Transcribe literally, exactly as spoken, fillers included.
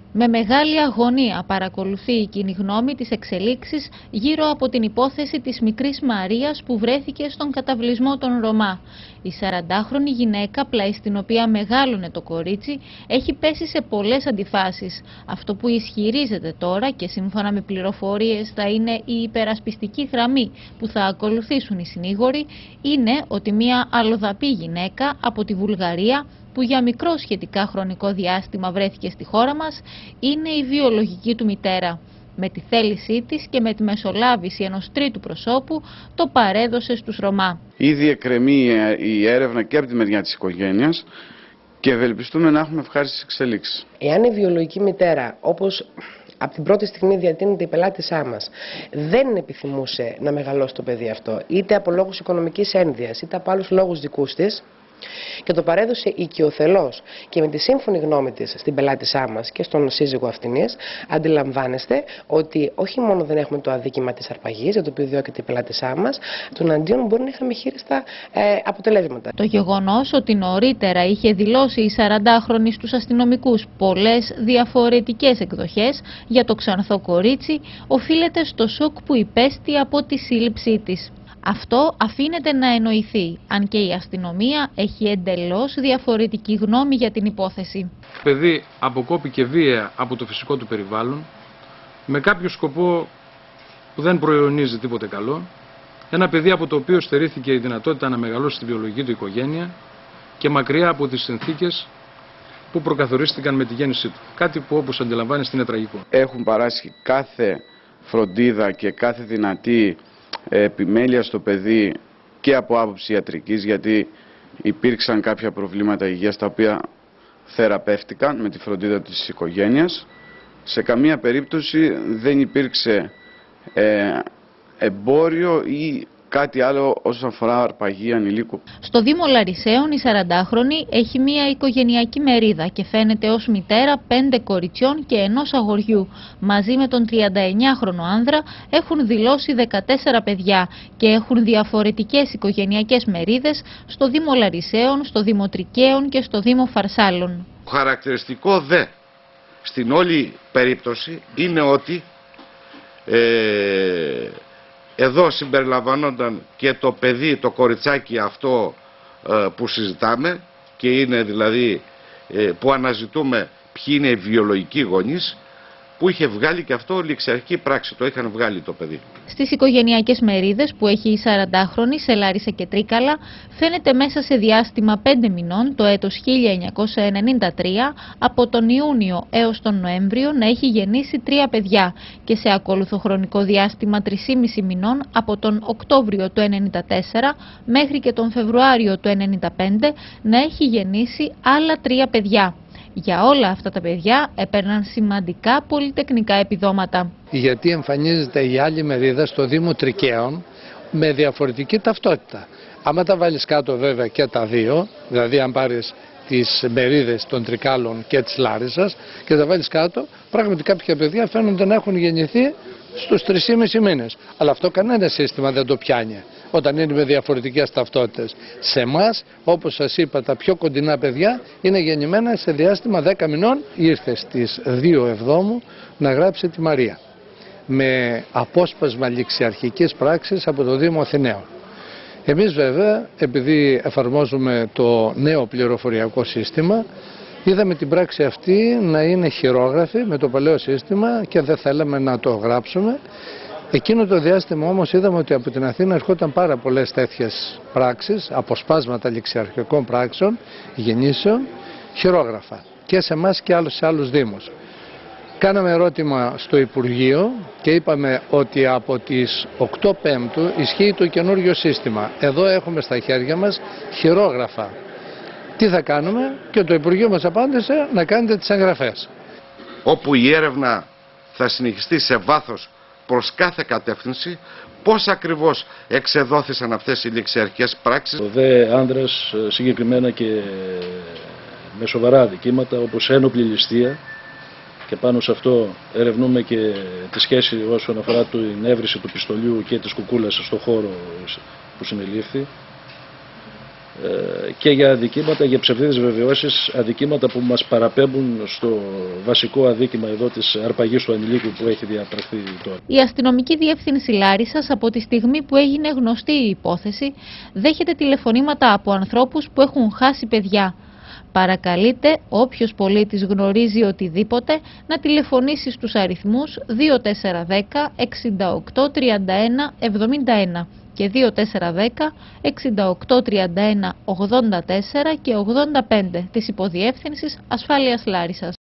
Με μεγάλη αγωνία παρακολουθεί η κοινή γνώμη τις εξελίξεις γύρω από την υπόθεση της μικρής Μαρίας που βρέθηκε στον καταβλισμό των Ρωμά. Η σαραντάχρονη γυναίκα, πλάι στην οποία μεγάλωνε το κορίτσι, έχει πέσει σε πολλές αντιφάσεις. Αυτό που ισχυρίζεται τώρα και σύμφωνα με πληροφορίες θα είναι η υπερασπιστική γραμμή που θα ακολουθήσουν οι συνήγοροι, είναι ότι μια αλλοδαπή γυναίκα από τη Βουλγαρία, που για μικρό σχετικά χρονικό διάστημα βρέθηκε στη χώρα μας, είναι η βιολογική του μητέρα. Με τη θέλησή της και με τη μεσολάβηση ενός τρίτου προσώπου το παρέδωσε στους Ρωμά. Ήδη εκκρεμεί η έρευνα και από τη μεριά της οικογένειας και ευελπιστούμε να έχουμε ευχάριστες εξελίξεις. Εάν η βιολογική μητέρα, όπως από την πρώτη στιγμή διατείνεται η πελάτησά μας, δεν επιθυμούσε να μεγαλώσει το παιδί αυτό, είτε από λόγους οικονομικής ένδυας, είτε από άλλους λόγους δικούς της, και το παρέδωσε οικειοθελώς και με τη σύμφωνη γνώμη της στην πελάτησά μας και στον σύζυγο αυτινής, αντιλαμβάνεστε ότι όχι μόνο δεν έχουμε το αδίκημα της αρπαγής, για το οποίο διώκεται η πελάτησά μας, τον αντίον μπορεί να είχαμε χείριστα ε, αποτελέσματα. Το γεγονός ότι νωρίτερα είχε δηλώσει η σαραντάχρονη στους αστυνομικούς πολλές διαφορετικές εκδοχές για το ξανθό κορίτσι οφείλεται στο σοκ που υπέστη από τη σύλληψή της. Αυτό αφήνεται να εννοηθεί, αν και η αστυνομία έχει εντελώς διαφορετική γνώμη για την υπόθεση. Το παιδί αποκόπηκε βία από το φυσικό του περιβάλλον, με κάποιο σκοπό που δεν προϊονίζει τίποτε καλό, ένα παιδί από το οποίο στερήθηκε η δυνατότητα να μεγαλώσει στη βιολογική του οικογένεια και μακριά από τις συνθήκες που προκαθορίστηκαν με τη γέννησή του. Κάτι που, όπως αντιλαμβάνεστε, είναι τραγικό. Έχουν παράσχει κάθε φροντίδα και κάθε δυνατή επιμέλεια στο παιδί και από άποψη ιατρικής, γιατί υπήρξαν κάποια προβλήματα υγείας τα οποία θεραπεύτηκαν με τη φροντίδα της οικογένειας. Σε καμία περίπτωση δεν υπήρξε ε, εμπόριο ή κάτι άλλο όσον αφορά αρπαγή ανηλίκου. Στο Δήμο Λαρισαίων η σαραντάχρονη έχει μια οικογενειακή μερίδα και φαίνεται ως μητέρα πέντε κοριτσιών και ενός αγοριού. Μαζί με τον τριανταεννιάχρονο άνδρα έχουν δηλώσει δεκατέσσερα παιδιά και έχουν διαφορετικές οικογενειακές μερίδες στο Δήμο Λαρισαίων, στο Δήμο Τρικαίων και στο Δήμο Φαρσάλων. Χαρακτηριστικό δε στην όλη περίπτωση είναι ότι ε, εδώ συμπεριλαμβανόταν και το παιδί, το κοριτσάκι αυτό ε, που συζητάμε και είναι δηλαδή ε, που αναζητούμε ποιοι είναι οι βιολογικοί γονείς, που είχε βγάλει και αυτό ληξιαρχική πράξη, το είχαν βγάλει το παιδί. Στις οικογενειακές μερίδες που έχει η σαραντάχρονη σε Λάρισα και Τρίκαλα φαίνεται μέσα σε διάστημα πέντε μηνών το έτος χίλια εννιακόσια ενενήντα τρία από τον Ιούνιο έως τον Νοέμβριο να έχει γεννήσει τρία παιδιά και σε ακόλουθο χρονικό διάστημα τρεισήμισι μηνών από τον Οκτώβριο του ενενήντα τέσσερα μέχρι και τον Φεβρουάριο του ενενήντα πέντε να έχει γεννήσει άλλα τρία παιδιά. Για όλα αυτά τα παιδιά έπαιρναν σημαντικά πολυτεχνικά επιδόματα. Γιατί εμφανίζεται η άλλη μερίδα στο Δήμο Τρικαίων με διαφορετική ταυτότητα. Άμα τα βάλεις κάτω βέβαια και τα δύο, δηλαδή αν πάρεις τις μερίδες των Τρικάλων και της Λάρισας και τα βάλεις κάτω, πράγματι κάποια παιδιά φαίνονται να έχουν γεννηθεί στους τρισήμισι μήνες. Αλλά αυτό κανένα σύστημα δεν το πιάνει όταν είναι με διαφορετικές ταυτότητες. Σε εμάς, όπως σας είπα, τα πιο κοντινά παιδιά είναι γεννημένα σε διάστημα δέκα μηνών. Ήρθε στις δύο Εβδόμου να γράψει τη Μαρία με απόσπασμα ληξιαρχικής πράξης από το Δήμο Αθηναίων. Εμείς βέβαια, επειδή εφαρμόζουμε το νέο πληροφοριακό σύστημα, είδαμε την πράξη αυτή να είναι χειρόγραφη με το παλαιό σύστημα και δεν θέλαμε να το γράψουμε. Εκείνο το διάστημα όμως είδαμε ότι από την Αθήνα ερχόταν πάρα πολλές τέτοιες πράξεις, αποσπάσματα ληξιαρχικών πράξεων, γεννήσεων, χειρόγραφα και σε εμάς και άλλους, σε άλλους δήμους. Κάναμε ερώτημα στο Υπουργείο και είπαμε ότι από τις οκτώ Πέμπτου ισχύει το καινούργιο σύστημα. Εδώ έχουμε στα χέρια μας χειρόγραφα. Τι θα κάνουμε? Και το Υπουργείο μας απάντησε να κάνετε τις εγγραφές. Όπου η έρευνα θα συνεχιστεί σε βάθος προς κάθε κατεύθυνση, πώς ακριβώς εξεδόθησαν αυτές οι ληξιαρχικές πράξεις. Ο δε άνδρας συγκεκριμένα και με σοβαρά αδικήματα όπως ένοπλη ληστεία, και πάνω σε αυτό ερευνούμε και τη σχέση όσον αφορά την έβριση του πιστολιού και της κουκούλας στο χώρο που συνελήφθη. και για αδικήματα, για ψευδείς βεβαιώσεις, αδικήματα που μας παραπέμπουν στο βασικό αδίκημα εδώ της αρπαγής του ανηλίκου που έχει διαπραχθεί τώρα. Η αστυνομική διεύθυνση Λάρισσας από τη στιγμή που έγινε γνωστή η υπόθεση δέχεται τηλεφωνήματα από ανθρώπους που έχουν χάσει παιδιά. Παρακαλείται όποιος πολίτης γνωρίζει οτιδήποτε να τηλεφωνήσει στους αριθμούς δύο τέσσερα ένα μηδέν εξήντα οκτώ τριάντα ένα εβδομήντα ένα και δύο τέσσερα ένα μηδέν εξήντα οκτώ τριάντα ένα ογδόντα τέσσερα και ογδόντα πέντε της Υποδιεύθυνσης Ασφάλειας Λάρισσας.